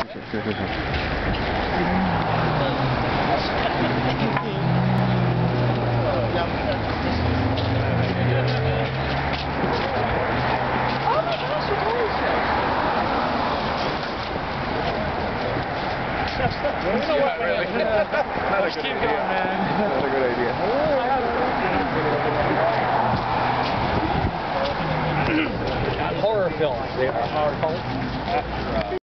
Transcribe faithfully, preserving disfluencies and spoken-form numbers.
Sure, sure, sure. Oh my gosh, you're totally sick. You know what, really? Let's keep going, man. Not a good idea. Horror films, they are horror films.